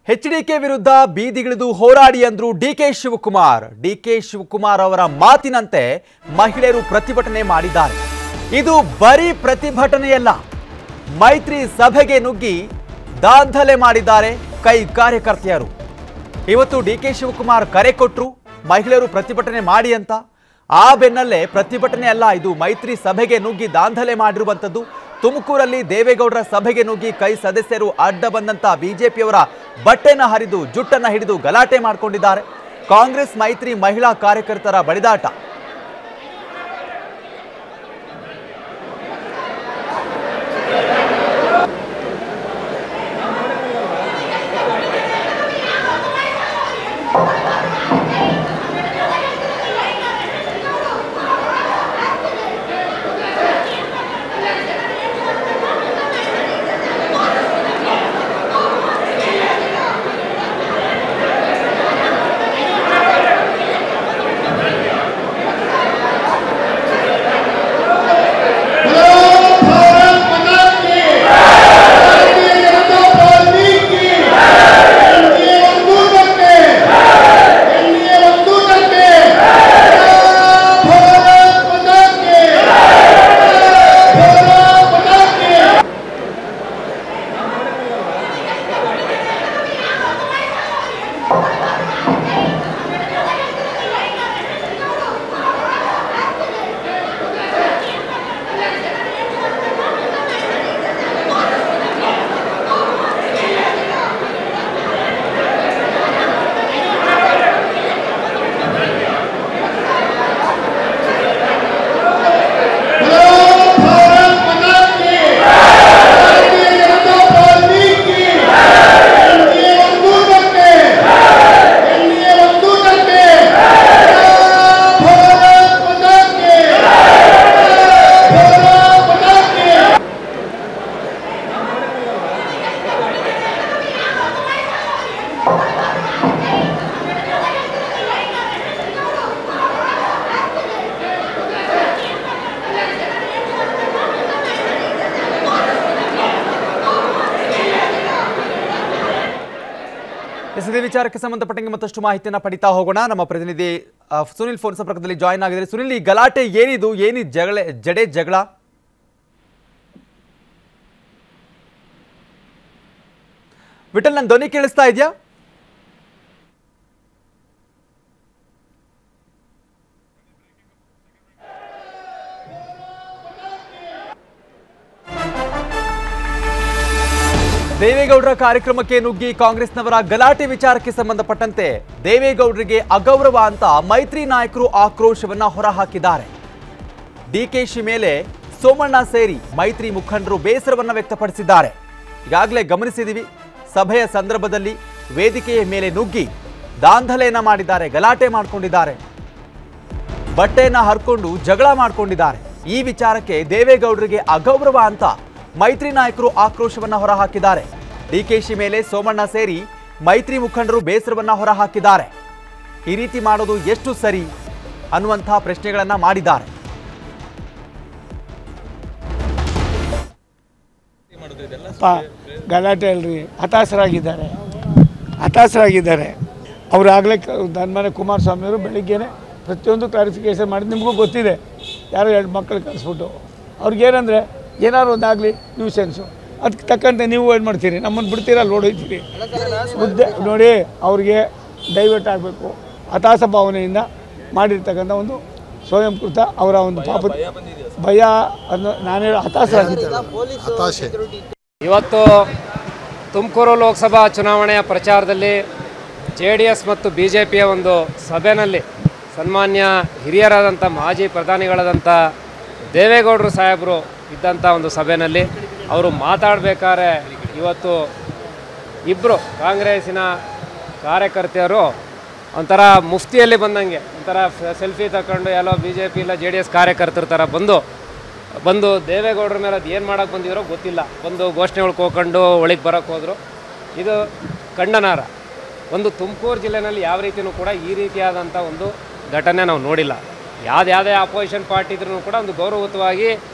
HDK ವಿರುದ್ಧ ಬೀದಿಗಿಳಿದು ಹೋರಾಡಿ ಅಂದ್ರು ಡಿಕೆ ಶಿವಕುಮಾರ್ ಅವರ ಮಾತಿನಂತೆ ಮಹಿಳೆಯರು ಪ್ರತಿಭಟನೆ ಮಾಡಿದ್ದಾರೆ. ಇದು ಬರೀ ಪ್ರತಿಭಟನೆಯಲ್ಲ, ಮೈತ್ರಿ ಸಭೆಗೆ ನುಗ್ಗಿ ದಾಂಧಲೆ ಮಾಡಿದ್ದಾರೆ ಕೈ ಕಾರ್ಯಕರ್ತೆಯರು. ಇವತ್ತು ಡಿಕೆ ಶಿವಕುಮಾರ್ ಕರೆ ಕೊಟ್ಟರು ಮಹಿಳೆಯರು ಪ್ರತಿಭಟನೆ ಮಾಡಿ ಅಂತ. ಆ ಬೆನ್ನಲ್ಲೇ ಪ್ರತಿಭಟನೆ ಅಲ್ಲ, ಇದು ಮೈತ್ರಿ ಸಭೆಗೆ ನುಗ್ಗಿ ದಾಂಧಲೆ ಮಾಡಿರುವಂತದ್ದು. ತುಮಕೂರಲ್ಲಿ ದೇವೇಗೌಡರ ಸಭೆಗೆ ನುಗ್ಗಿ ಕೈ ಸದಸ್ಯರು ಅಡ್ಡ ಬಂದಂತ ಬಿಜೆಪಿಯವರ ಬಟ್ಟೆನ ಹರಿದು ಜುಟ್ಟನ್ನ ಹಿಡಿದು ಗಲಾಟೆ ಮಾಡಿಕೊಂಡಿದ್ದಾರೆ. ಕಾಂಗ್ರೆಸ್ ಮೈತ್ರಿ ಮಹಿಳಾ ಕಾರ್ಯಕರ್ತರ ಬಡಿದಾಟ. ಇದೇ ವಿಚಾರಕ್ಕೆ ಸಂಬಂಧಪಟ್ಟಂಗೆ ಮತ್ತಷ್ಟು ಮಾಹಿತಿಯನ್ನು ಪಡಿತಾ ಹೋಗೋಣ. ನಮ್ಮ ಪ್ರತಿನಿಧಿ ಸುನಿಲ್ ಫೋನ್ ಸಂಪರ್ಕದಲ್ಲಿ ಜಾಯಿನ್ ಆಗಿದ್ದಾರೆ. ಸುನಿಲ್, ಈ ಗಲಾಟೆ ಏನಿದು, ಜಗಳ? ವಿಠಲ್, ನನ್ನ ಧ್ವನಿ ಕೇಳಿಸ್ತಾ ಇದೆಯಾ? ದೇವೇಗೌಡರ ಕಾರ್ಯಕ್ರಮಕ್ಕೆ ನುಗ್ಗಿ ಕಾಂಗ್ರೆಸ್ನವರ ಗಲಾಟೆ ವಿಚಾರಕ್ಕೆ ಸಂಬಂಧಪಟ್ಟಂತೆ ದೇವೇಗೌಡರಿಗೆ ಅಗೌರವ ಅಂತ ಮೈತ್ರಿ ನಾಯಕರು ಆಕ್ರೋಶವನ್ನ ಹೊರಹಾಕಿದ್ದಾರೆ. ಡಿಕೆಶಿ ಮೇಲೆ ಸೋಮಣ್ಣ ಸೇರಿ ಮೈತ್ರಿ ಮುಖಂಡರು ಬೇಸರವನ್ನ ವ್ಯಕ್ತಪಡಿಸಿದ್ದಾರೆ. ಈಗಾಗಲೇ ಗಮನಿಸಿದೀವಿ, ಸಭೆಯ ಸಂದರ್ಭದಲ್ಲಿ ವೇದಿಕೆಯ ಮೇಲೆ ನುಗ್ಗಿ ದಾಂಧಲೆಯನ್ನ ಮಾಡಿದ್ದಾರೆ, ಗಲಾಟೆ ಮಾಡಿಕೊಂಡಿದ್ದಾರೆ, ಬಟ್ಟೆಯನ್ನ ಹರ್ಕೊಂಡು ಜಗಳ ಮಾಡಿಕೊಂಡಿದ್ದಾರೆ. ಈ ವಿಚಾರಕ್ಕೆ ದೇವೇಗೌಡರಿಗೆ ಅಗೌರವ ಅಂತ ಮೈತ್ರಿ ನಾಯಕರು ಆಕ್ರೋಶವನ್ನ ಹೊರಹಾಕಿದ್ದಾರೆ. ಡಿಕೆಶಿ ಮೇಲೆ ಸೋಮಣ್ಣ ಸೇರಿ ಮೈತ್ರಿ ಮುಖಂಡರು ಬೇಸರವನ್ನ ಹೊರಹಾಕಿದ್ದಾರೆ. ಈ ರೀತಿ ಮಾಡೋದು ಎಷ್ಟು ಸರಿ ಅನ್ನುವಂತಹ ಪ್ರಶ್ನೆಗಳನ್ನ ಮಾಡಿದ್ದಾರೆ. ಗಲಾಟೆ ಅಲ್ರಿ, ಹತಾಶರಾಗಿದ್ದಾರೆ. ಅವರಾಗಲೇ ಧನ್ಮನೆ ಕುಮಾರಸ್ವಾಮಿಯವರು ಬೆಳಿಗ್ಗೆನೆ ಪ್ರತಿಯೊಂದು ಕ್ಲಾರಿಫಿಕೇಶನ್ ಮಾಡಿ, ನಿಮಗೂ ಗೊತ್ತಿದೆ, ಯಾರೋ 2 ಮಕ್ಕಳು ಕಳಿಸ್ಬಿಟ್ಟು ಅವ್ರಿಗೇನಂದರೆ ಏನಾದ್ರು ಒಂದಾಗಲಿ ನ್ಯೂಸೆನ್ಸು, ಅದಕ್ಕೆ ತಕ್ಕಂತೆ ನೀವು ಏನು ಮಾಡ್ತೀರಿ, ನಮ್ಮನ್ನು ಬಿಡ್ತೀರಾ, ಲೋಡೋಯ್ತೀರಿ. ಮುದ್ದೆ ನೋಡಿ, ಅವ್ರಿಗೆ ಡೈವರ್ಟ್ ಆಗಬೇಕು, ಹತಾಶ ಭಾವನೆಯಿಂದ ಮಾಡಿರ್ತಕ್ಕಂಥ ಒಂದು ಸ್ವಯಂಕೃತ ಅವರ ಒಂದು ಪಾಪ ಭಯ ಅನ್ನೋ ನಾನು ಹತಾಶೆ. ಇವತ್ತು ತುಮಕೂರು ಲೋಕಸಭಾ ಚುನಾವಣೆಯ ಪ್ರಚಾರದಲ್ಲಿ JDS ಮತ್ತು BJPಯ ಒಂದು ಸಭೆಯಲ್ಲಿ ಸನ್ಮಾನ್ಯ ಹಿರಿಯರಾದಂಥ ಮಾಜಿ ಪ್ರಧಾನಿಗಳಾದಂಥ ದೇವೇಗೌಡರು ಸಾಹೇಬರು ಇದ್ದಂಥ ಒಂದು ಸಭೆಯಲ್ಲಿ ಅವರು ಮಾತಾಡಬೇಕಾದ್ರೆ ಇವತ್ತು ಇಬ್ಬರು ಕಾಂಗ್ರೆಸ್ಸಿನ ಕಾರ್ಯಕರ್ತೆಯರು ಒಂಥರ ಮುಫ್ತಿಯಲ್ಲಿ ಬಂದಂಗೆ ಒಂಥರ ಸೆಲ್ಫಿ ತಗೊಂಡು ಎಲ್ಲೋ BJP ಇಲ್ಲ JDS ಕಾರ್ಯಕರ್ತರ ಥರ ಬಂದು ದೇವೇಗೌಡರ ಮೇಲೆ ಅದು ಏನು ಮಾಡೋಕ್ಕೆ ಬಂದಿದ್ರೋ ಗೊತ್ತಿಲ್ಲ, ಒಂದು ಘೋಷಣೆಗಳು ಹೋಗ್ಕೊಂಡು ಒಳಗೆ ಬರೋಕ್ಕೆ ಹೋದರು. ಇದು ಖಂಡನಾರ್ಹ. ಒಂದು ತುಮಕೂರು ಜಿಲ್ಲೆಯಲ್ಲಿ ಯಾವ ರೀತಿಯೂ ಕೂಡ ಈ ರೀತಿಯಾದಂಥ ಒಂದು ಘಟನೆ ನಾವು ನೋಡಿಲ್ಲ. ಯಾವುದೇ ಅಪೋಸಿಷನ್ ಪಾರ್ಟಿ ಇದ್ರೂ ಕೂಡ ಒಂದು ಗೌರವಯುತವಾಗಿ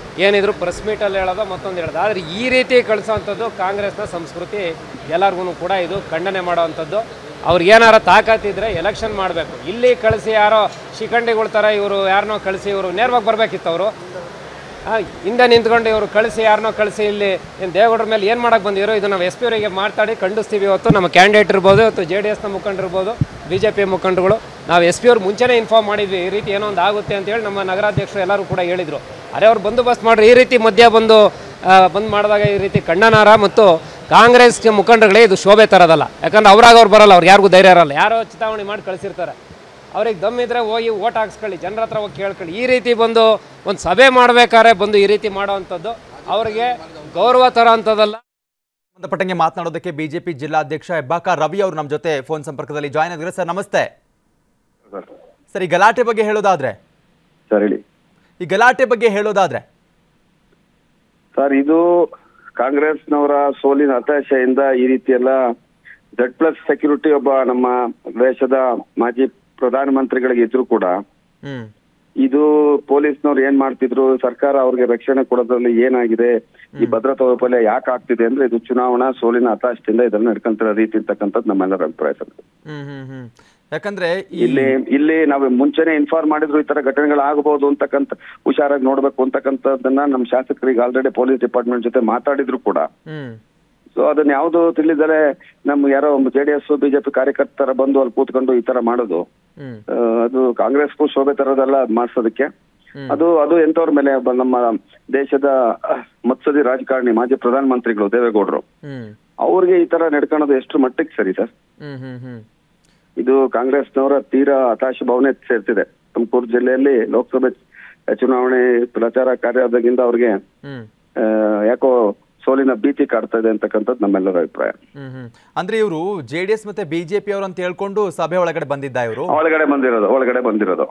ಏನಿದ್ರು ಪ್ರೆಸ್ ಮೀಟಲ್ಲಿ ಹೇಳೋದು ಮತ್ತೊಂದು ಹೇಳೋದು. ಆದರೆ ಈ ರೀತಿ ಕಳಿಸೋವಂಥದ್ದು ಕಾಂಗ್ರೆಸ್ನ ಸಂಸ್ಕೃತಿ, ಎಲ್ಲರಿಗೂ ಕೂಡ ಇದು ಖಂಡನೆ ಮಾಡೋವಂಥದ್ದು. ಅವ್ರಿಗೇನಾರ ತಾಕತ್ತಿದ್ರೆ ಎಲೆಕ್ಷನ್ ಮಾಡಬೇಕು. ಇಲ್ಲಿ ಕಳಿಸಿ ಯಾರೋ ಶಿಖಂಡಿಗಳ ಥರ ಇವರು ಯಾರನ್ನೋ ಕಳಿಸಿ ಇವರು ನೇರವಾಗಿ ಬರಬೇಕಿತ್ತು. ಅವರು ಹಿಂದೆ ನಿಂತ್ಕೊಂಡು ಇವರು ಕಳಿಸಿ ಯಾರನ್ನೋ ಕಳಿಸಿ ಇಲ್ಲಿ ಏನು ದೇವೇಗೌಡರ ಮೇಲೆ ಏನು ಮಾಡೋಕ್ಕೆ ಬಂದಿರೋ ಇದು ನಾವು SP ಅವರಿಗೆ ಮಾತಾಡಿ ಖಂಡಿಸ್ತೀವಿ. ಇವತ್ತು ನಮ್ಮ ಕ್ಯಾಂಡಿಡೇಟ್ ಇರ್ಬೋದು, ಇವತ್ತು JDSನ ಮುಖಂಡರಿರ್ಬೋದು, BJP ಮುಖಂಡರುಗಳು ನಾವು SP ಅವ್ರು ಮುಂಚೆನೇ ಇನ್ಫಾರ್ಮ್ ಮಾಡಿದ್ವಿ ಈ ರೀತಿ ಏನೋ ಒಂದು ಆಗುತ್ತೆ ಅಂತೇಳಿ. ನಮ್ಮ ನಗರಾಧ್ಯಕ್ಷರು ಎಲ್ಲರೂ ಕೂಡ ಹೇಳಿದರು. ಅರೆ ಅವ್ರು ಬಂದೋಬಸ್ತ್ ಮಾಡ್ರಿ, ಈ ರೀತಿ ಮಧ್ಯ ಬಂದು ಮಾಡಿದಾಗ ಈ ರೀತಿ ಖಂಡನಾರ್ಹ. ಮತ್ತು ಕಾಂಗ್ರೆಸ್ಗೆ ಮುಖಂಡರುಗಳೇ ಇದು ಶೋಭೆ ತರೋದಲ್ಲ. ಯಾಕಂದ್ರೆ ಅವ್ರು ಬರಲ್ಲ, ಅವ್ರು ಯಾರಿಗೂ ಧೈರ್ಯ ಇರಲ್ಲ. ಯಾರೋ ಚಿತಾವಣೆ ಮಾಡಿ ಕಳಿಸಿರ್ತಾರೆ. ಅವ್ರಿಗೆ ದಮ್ಮಿದ್ರೆ ಹೋಗಿ ಓಟ್ ಹಾಕ್ಸ್ಕೊಳ್ಳಿ, ಜನರ ಹತ್ರ ಹೋಗಿ ಕೇಳ್ಕೊಳ್ಳಿ. ಈ ರೀತಿ ಬಂದು ಒಂದು ಸಭೆ ಮಾಡಬೇಕಾದ್ರೆ ಬಂದು ಈ ರೀತಿ ಮಾಡೋವಂಥದ್ದು ಅವ್ರಿಗೆ ಗೌರವ ತರೋ ಅಂಥದ್ದಲ್ಲ. ಸಂಬಂಧಪಟ್ಟಂಗೆ ಮಾತನಾಡೋದಕ್ಕೆ BJP ಜಿಲ್ಲಾಧ್ಯಕ್ಷ ಹೆಬ್ಬಾಕ ರವಿ ಅವರು ನಮ್ಮ ಜೊತೆ ಫೋನ್ ಸಂಪರ್ಕದಲ್ಲಿ ಜಾಯ್ನ್ ಆಗಿದ್ದಾರೆ. ಸರ್ ನಮಸ್ತೆ. ಸರ್, ಈ ಗಲಾಟೆ ಬಗ್ಗೆ ಹೇಳೋದಾದ್ರೆ ಸರ್, ಇದು ಕಾಂಗ್ರೆಸ್ನವರ ಸೋಲಿನ ಹತಾಶೆಯಿಂದ ಈ ರೀತಿ ಎಲ್ಲ Z+ ಸೆಕ್ಯೂರಿಟಿ ಒಬ್ಬ ನಮ್ಮ ದೇಶದ ಮಾಜಿ ಪ್ರಧಾನಮಂತ್ರಿಗಳಿಗೆ ಇದ್ರು ಕೂಡ ಇದು ಪೊಲೀಸ್ನವ್ರು ಏನ್ ಮಾಡ್ತಿದ್ರು, ಸರ್ಕಾರ ಅವ್ರಿಗೆ ರಕ್ಷಣೆ ಕೊಡೋದ್ರಲ್ಲಿ ಏನಾಗಿದೆ, ಈ ಭದ್ರತಾ ವೈಫಲ್ಯ ಯಾಕೆ ಆಗ್ತಿದೆ ಅಂದ್ರೆ ಇದು ಚುನಾವಣಾ ಸೋಲಿನ ಹತಾಶೆಯಿಂದ ಇದನ್ನ ನಡ್ಕೊಂತಿರೋ ರೀತಿ ಇರ್ತಕ್ಕಂಥದ್ದು ನಮ್ಮೆಲ್ಲರ ಅಭಿಪ್ರಾಯ ಸರ್. ಯಾಕಂದ್ರೆ ಇಲ್ಲಿ ನಾವು ಮುಂಚೆನೆ ಇನ್ಫಾರ್ಮ್ ಮಾಡಿದ್ರು ಈ ತರ ಘಟನೆಗಳು ಆಗಬಹುದು ಅಂತಕ್ಕಂಥ, ಹುಷಾರಾಗಿ ನೋಡ್ಬೇಕು ಅಂತಕ್ಕಂಥದ್ದನ್ನ ನಮ್ಮ ಶಾಸಕರಿಗೆ ಆಲ್ರೆಡಿ ಪೊಲೀಸ್ ಡಿಪಾರ್ಟ್ಮೆಂಟ್ ಜೊತೆ ಮಾತಾಡಿದ್ರು ಕೂಡ. ಸೊ ಅದನ್ನ ಯಾವ್ದು ತಿಳಿದರೆ ನಮ್ಗೆ ಯಾರೋ JDS BJP ಕಾರ್ಯಕರ್ತರ ಬಂದು ಅಲ್ಲಿ ಕೂತ್ಕೊಂಡು ಈ ತರ ಮಾಡೋದು ಅದು ಕಾಂಗ್ರೆಸ್ಗೂ ಶೋಭೆ ತರೋದಲ್ಲ. ಅದ್ ಮಾಡ್ಸೋದಕ್ಕೆ ಅದು ಎಂತವ್ರ ಮೇಲೆ ನಮ್ಮ ದೇಶದ ಮತ್ಸದಿ ರಾಜಕಾರಣಿ ಮಾಜಿ ಪ್ರಧಾನಮಂತ್ರಿಗಳು ದೇವೇಗೌಡರು ಅವ್ರಿಗೆ ಈ ತರ ನಡ್ಕೊಳ್ಳೋದು ಎಷ್ಟು ಮಟ್ಟಿಗೆ ಸರಿ ಸರ್? ಇದು ಕಾಂಗ್ರೆಸ್ನವರ ತೀರಾ ಹತಾಶ ಭಾವನೆ ಸೇರ್ತಿದೆ. ತುಮಕೂರು ಜಿಲ್ಲೆಯಲ್ಲಿ ಲೋಕಸಭೆ ಚುನಾವಣೆ ಪ್ರಚಾರ ಕಾರ್ಯದಾಗಿಂದ ಅವ್ರಿಗೆ ಯಾಕೋ ಸೋಲಿನ ಭೀತಿ ಕಾಡ್ತಾ ಇದೆ ಅಂತಕ್ಕಂಥದ್ದು ನಮ್ಮೆಲ್ಲರ ಅಭಿಪ್ರಾಯ. ಅಂದ್ರೆ ಇವರು JDS ಮತ್ತೆ BJP ಅವರು ಅಂತ ಹೇಳ್ಕೊಂಡು ಸಭೆ ಒಳಗಡೆ ಬಂದಿದ್ದ, ಇವರು ಒಳಗಡೆ ಬಂದಿರೋದು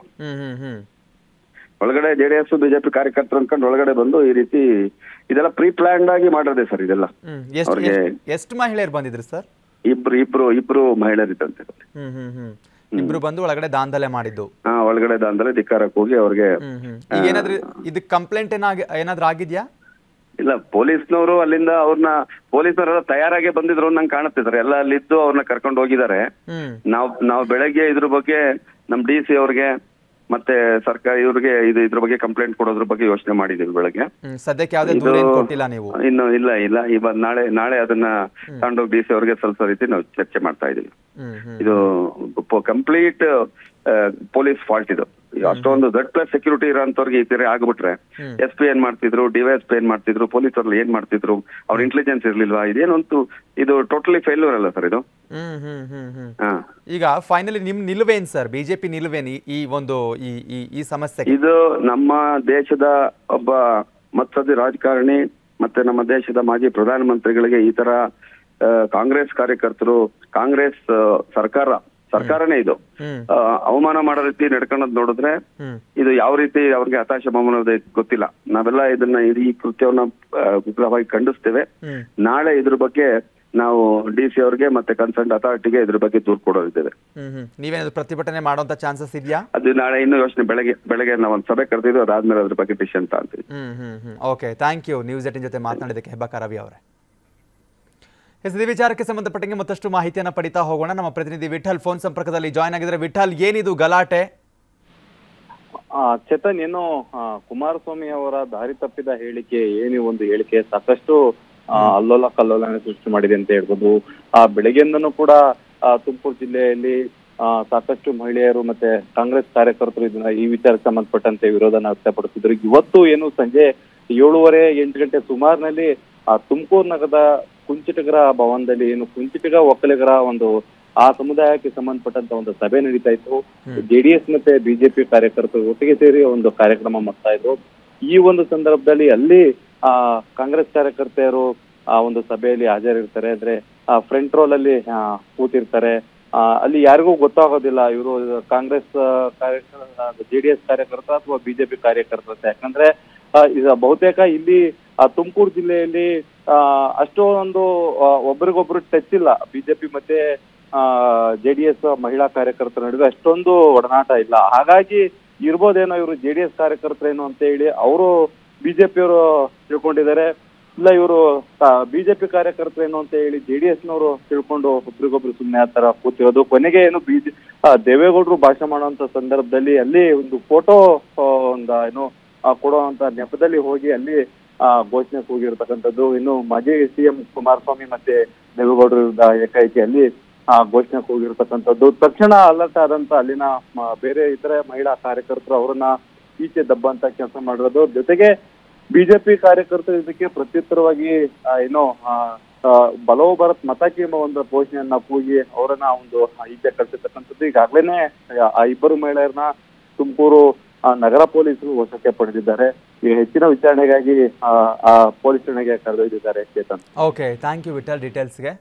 ಒಳಗಡೆ JDS BJP ಕಾರ್ಯಕರ್ತರು ಅನ್ಕೊಂಡು ಒಳಗಡೆ ಬಂದು ಈ ರೀತಿ ಇದೆಲ್ಲ ಪ್ರೀ ಪ್ಲಾನ್ಡ್ ಆಗಿ ಮಾಡಿರೋದೆ ಸರ್. ಇದೆಲ್ಲ ಎಷ್ಟು ಮಹಿಳೆಯರು ಬಂದಿದ್ರು ಸರ್? ಇಬ್ರು ಮಹಿಳೆಯರಿದ್ದಂತೆ. ಇಬ್ರು ಬಂದು ಒಳಗಡೆ ದಾಂಧಲೆ ಮಾಡಿದ್ದು. ಒಳಗಡೆ ದಾಂಧಲೆ ಧಿಕ್ಕಾರಕ್ಕೆ ಹೋಗಿ ಅವ್ರಿಗೆ ಏನಾದ್ರೂ ಇದಕ್ಕೆ ಕಂಪ್ಲೇಂಟ್ ಏನಾದ್ರೂ ಆಗಿದ್ಯಾ? ಇಲ್ಲ, ಪೊಲೀಸ್ನವರು ಅಲ್ಲಿಂದ ಪೊಲೀಸ್ನವರೆಲ್ಲ ತಯಾರಾಗಿ ಬಂದಿದ್ರು ನಂಗೆ ಕಾಣುತ್ತಿದ್ದಾರೆ. ಎಲ್ಲ ಅಲ್ಲಿದ್ದು ಅವ್ರನ್ನ ಕರ್ಕೊಂಡು ಹೋಗಿದ್ದಾರೆ. ನಾವು ಬೆಳಗ್ಗೆ ಇದ್ರ ಬಗ್ಗೆ ನಮ್ DC ಅವ್ರಿಗೆ ಮತ್ತೆ ಸರ್ಕಾರ ಇವ್ರಿಗೆ ಇದ್ರ ಬಗ್ಗೆ ಕಂಪ್ಲೇಂಟ್ ಕೊಡೋದ್ರ ಬಗ್ಗೆ ಯೋಚನೆ ಮಾಡಿದೀವಿ ಬೆಳಗ್ಗೆ. ಸದ್ಯಕ್ಕೆ ಯಾವುದೇ ದೂರ ಏನು ಕೊಟ್ಟಿಲ್ಲ ನೀವು? ಇನ್ನು ಇಲ್ಲ ಇವತ್ತು ನಾಳೆ ಅದನ್ನ ತಗೊಂಡೋಗಿ DC ಅವ್ರಿಗೆ ಸ್ವಲ್ಪ ರೀತಿ ನಾವು ಚರ್ಚೆ ಮಾಡ್ತಾ ಇದೀವಿ. ಇದು ಕಂಪ್ಲೀಟ್ ಪೊಲೀಸ್ ಫಾಲ್ಟ್ ಇದು. ಅಷ್ಟೊಂದು Z+ ಸೆಕ್ಯೂರಿಟಿ ಇರೋಂಥವ್ರಿಗೆ ಈ ತರ ಆಗ್ಬಿಟ್ರೆ SP ಏನ್ ಮಾಡ್ತಿದ್ರು, DYSP ಏನ್ ಮಾಡ್ತಿದ್ರು, ಪೊಲೀಸ್ ಅವ್ರಲ್ಲಿ ಏನ್ ಮಾಡ್ತಿದ್ರು, ಅವ್ರ ಇಂಟೆಲಿಜೆನ್ಸ್ ಇರ್ಲಿಲ್ವಾ? ಇದೇನಂತೂ ಇದು ಟೋಟಲಿ ಫೇಲ್ಯೂರ್ ಅಲ್ಲ ಸರ್ ಇದು. ಈಗ ಫೈನಲಿ ನಿಮ್ ನಿಲುವೇನ್ ಸರ್? BJP ನಿಲುವೇನ್ ಈ ಸಮಸ್ಯೆ? ಇದು ನಮ್ಮ ದೇಶದ ಒಬ್ಬ ಮತ್ಸದಿ ರಾಜಕಾರಣಿ ಮತ್ತೆ ನಮ್ಮ ದೇಶದ ಮಾಜಿ ಪ್ರಧಾನಮಂತ್ರಿಗಳಿಗೆ ಈ ತರ ಕಾಂಗ್ರೆಸ್ ಕಾರ್ಯಕರ್ತರು, ಕಾಂಗ್ರೆಸ್ ಸರ್ಕಾರನೇ ಇದು ಅವಮಾನ ಮಾಡೋ ರೀತಿ ನಡ್ಕೊಳ್ಳೋದ್ ನೋಡಿದ್ರೆ ಇದು ಯಾವ ರೀತಿ ಅವ್ರಿಗೆ ಹತಾಶ ಭಾವನೆ ಗೊತ್ತಿಲ್ಲ. ನಾವೆಲ್ಲ ಇದನ್ನ ಈ ಕೃತ್ಯವನ್ನ ಉಗ್ರವಾಗಿ ಖಂಡಿಸ್ತೇವೆ. ನಾಳೆ ಇದ್ರ ಬಗ್ಗೆ ನಾವು DC ಅವ್ರಿಗೆ ಮತ್ತೆ ಕನ್ಸರ್ನ್ ಅಥಾರಿಟಿಗೆ ಇದ್ರ ಬಗ್ಗೆ ದೂರು ಕೊಡೋರಿದ್ದೇವೆ. ನೀವೇನಾದ್ರು ಪ್ರತಿಭಟನೆ ಮಾಡುವಂತ ಚಾನ್ಸಸ್ ಇದೆಯಾ? ಅದು ನಾಳೆ ಇನ್ನು ಯೋಚನೆ, ಬೆಳಗ್ಗೆ ನಾವು ಒಂದು ಸಭೆ ಕರೆದಿದ್ದು, ಅದಾದ್ಮೇಲೆ ಅದ್ರ ಬಗ್ಗೆ ಡಿಸಿಷನ್ ತಗೊಂತೀವಿ. Okay, thank you. ನ್ಯೂಸ್18 ಜೊತೆ ಮಾತನಾಡಿದ್ದಕ್ಕೆ ಹೆಬ್ಬಾಕ ರವಿ ಅವರೇ. ಇದೇ ವಿಚಾರಕ್ಕೆ ಸಂಬಂಧಪಟ್ಟಂಗೆ ಮತ್ತಷ್ಟು ಮಾಹಿತಿಯನ್ನು ಪಡಿತಾ ಹೋಗೋಣ. ನಮ್ಮ ಪ್ರತಿನಿಧಿ ವಿಠಲ್ ಫೋನ್ ಸಂಪರ್ಕದಲ್ಲಿ ಜಾಯ್ನ್ ಆಗಿದ್ದಾರೆ. ವಿಠಲ್, ಏನಿದು ಗಲಾಟೆ? ಚೇತನ್, ಏನು ಕುಮಾರಸ್ವಾಮಿ ಅವರ ದಾರಿ ತಪ್ಪಿದ ಹೇಳಿಕೆ, ಒಂದು ಹೇಳಿಕೆ ಸಾಕಷ್ಟು ಅಲ್ಲೋಲ ಕಲ್ಲೋಲನೆ ಸೃಷ್ಟಿ ಮಾಡಿದೆ ಅಂತ ಹೇಳ್ಬೋದು. ಬೆಳಗ್ಗೆಯಿಂದನೂ ಕೂಡ ತುಮಕೂರು ಜಿಲ್ಲೆಯಲ್ಲಿ ಸಾಕಷ್ಟು ಮಹಿಳೆಯರು ಮತ್ತೆ ಕಾಂಗ್ರೆಸ್ ಕಾರ್ಯಕರ್ತರು ಇದನ್ನ ಈ ವಿಚಾರಕ್ಕೆ ಸಂಬಂಧಪಟ್ಟಂತೆ ವಿರೋಧನ ವ್ಯಕ್ತಪಡಿಸಿದ್ರು. ಇವತ್ತು ಏನು ಸಂಜೆ 7:30-8 ಗಂಟೆ ಸುಮಾರಿನಲ್ಲಿ ತುಮಕೂರು ನಗರದ ಕುಂಚಿಟಗರ ಭವನದಲ್ಲಿ ಕುಂಚಿಟಗ ಒಕ್ಕಲಿಗರ ಆ ಸಮುದಾಯಕ್ಕೆ ಸಂಬಂಧಪಟ್ಟಂತ ಒಂದು ಸಭೆ ನಡೀತಾ ಇತ್ತು. JDS ಮತ್ತೆ BJP ಕಾರ್ಯಕರ್ತರು ಒಟ್ಟಿಗೆ ಸೇರಿ ಒಂದು ಕಾರ್ಯಕ್ರಮ ಮಾಡ್ತಾ ಇದ್ರು. ಈ ಒಂದು ಸಂದರ್ಭದಲ್ಲಿ ಅಲ್ಲಿ ಕಾಂಗ್ರೆಸ್ ಕಾರ್ಯಕರ್ತೆಯರು ಒಂದು ಸಭೆಯಲ್ಲಿ ಹಾಜರಿರ್ತಾರೆ. ಅಂದ್ರೆ ಫ್ರಂಟ್ ರೋಲ್ ಅಲ್ಲಿ ಕೂತಿರ್ತಾರೆ. ಅಲ್ಲಿ ಯಾರಿಗೂ ಗೊತ್ತಾಗೋದಿಲ್ಲ ಇವರು ಕಾಂಗ್ರೆಸ್ JDS ಕಾರ್ಯಕರ್ತ ಅಥವಾ BJP ಕಾರ್ಯಕರ್ತ. ಯಾಕಂದ್ರೆ ಬಹುತೇಕ ಇಲ್ಲಿ ತುಮಕೂರು ಜಿಲ್ಲೆಯಲ್ಲಿ ಅಷ್ಟೊಂದು ಒಬ್ರಿಗೊಬ್ರು ಟಚ್ ಇಲ್ಲ. BJP ಮತ್ತೆ JDS ಮಹಿಳಾ ಕಾರ್ಯಕರ್ತರ ನಡುವೆ ಅಷ್ಟೊಂದು ಒಡನಾಟ ಇಲ್ಲ. ಹಾಗಾಗಿ ಇರ್ಬೋದೇನೋ ಇವರು JDS ಕಾರ್ಯಕರ್ತರೇನು ಅಂತ ಹೇಳಿ ಅವರು ಬಿಜೆಪಿಯವರು ತಿಳ್ಕೊಂಡಿದ್ದಾರೆ. ಇಲ್ಲ ಇವರು ಬಿಜೆಪಿ ಕಾರ್ಯಕರ್ತರು ಏನು ಅಂತ ಹೇಳಿ JDS-ನವರು ತಿಳ್ಕೊಂಡು ಒಬ್ರಿಗೊಬ್ರು ಸುಮ್ಮನೆ ಆ ತರ ಕೂತಿರೋದು. ಕೊನೆಗೆ ಏನು ದೇವೇಗೌಡರು ಭಾಷಣ ಮಾಡುವಂತ ಸಂದರ್ಭದಲ್ಲಿ ಅಲ್ಲಿ ಒಂದು ಫೋಟೋ ಏನು ಕೊಡುವಂತ ನೆಪದಲ್ಲಿ ಹೋಗಿ ಅಲ್ಲಿ ಘೋಷಣೆ ಕೂಗಿರ್ತಕ್ಕಂಥದ್ದು. ಇನ್ನು ಮಾಜಿ CM ಕುಮಾರಸ್ವಾಮಿ ಮತ್ತೆ ದೇವೇಗೌಡರ ವಿರುದ್ಧ ಏಕೈಕಿ ಅಲ್ಲಿ ಘೋಷಣೆ ಕೂಗಿರ್ತಕ್ಕಂಥದ್ದು. ತಕ್ಷಣ ಅಲರ್ಟ್ ಆದಂತ ಅಲ್ಲಿನ ಬೇರೆ ಇತರೆ ಮಹಿಳಾ ಕಾರ್ಯಕರ್ತರು ಅವರನ್ನ ಈಚೆ ದಬ್ಬಂತ ಕೆಲಸ ಮಾಡಿರೋದು. ಜೊತೆಗೆ ಬಿಜೆಪಿ ಕಾರ್ಯಕರ್ತರು ಇದಕ್ಕೆ ಪ್ರತ್ಯುತ್ತರವಾಗಿ ಏನೋ ಬಲೋ ಭಾರತ್ ಮತಕ್ಕೆ ಎಂಬ ಒಂದು ಘೋಷಣೆಯನ್ನ ಕೂಗಿ ಅವರನ್ನ ಒಂದು ಈಚೆ ಕಳಿಸಿರ್ತಕ್ಕಂಥದ್ದು. ಈಗಾಗ್ಲೇನೆ ಆ ಇಬ್ಬರು ಮಹಿಳೆಯರನ್ನ ತುಮಕೂರು ನಗರ ಪೊಲೀಸರು ವಶಕ್ಕೆ ಪಡೆದಿದ್ದಾರೆ. ಈಗ ಹೆಚ್ಚಿನ ವಿಚಾರಣೆಗಾಗಿ ಪೊಲೀಸ್ ಠಾಣೆಗೆ ಕರೆದೊಯ್ದಿದ್ದಾರೆ. Chetan. Okay, thank you Vithal ಡೀಟೇಲ್ಸ್ಗೆ.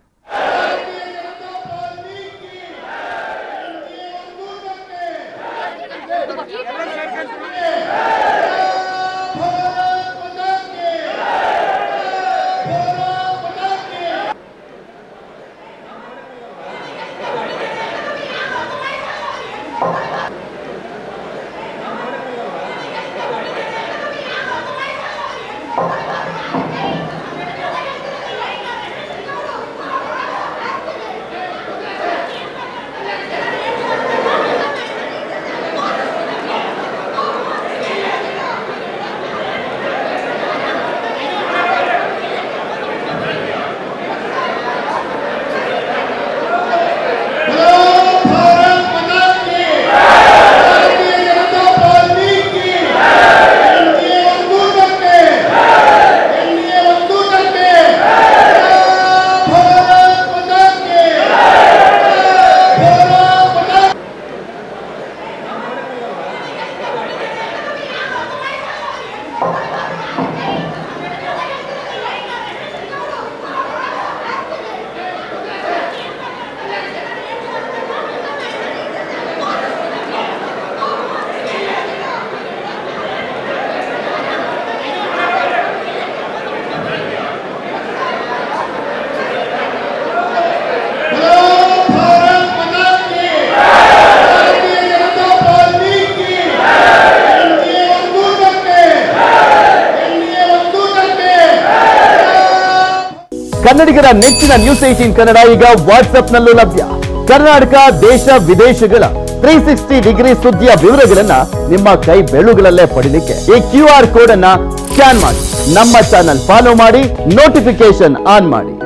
ಕನ್ನಡಿಗರ ನೆಚ್ಚಿನ ನ್ಯೂಸ್ 18 ಕನ್ನಡ ಈಗ ವಾಟ್ಸ್ಆಪ್ನಲ್ಲೂ ಲಭ್ಯ. ಕರ್ನಾಟಕ ದೇಶ ವಿದೇಶಗಳ 360 ಡಿಗ್ರಿ ಸುದ್ದಿಯ ವಿವರಗಳನ್ನ ನಿಮ್ಮ ಕೈ ಬೆರಳುಗಳಲ್ಲೇ ಪಡಿಲಿಕ್ಕೆ ಈ QR ಕೋಡ್ ಅನ್ನ ಸ್ಕ್ಯಾನ್ ಮಾಡಿ ನಮ್ಮ ಚಾನಲ್ ಫಾಲೋ ಮಾಡಿ, ನೋಟಿಫಿಕೇಶನ್ ಆನ್ ಮಾಡಿ.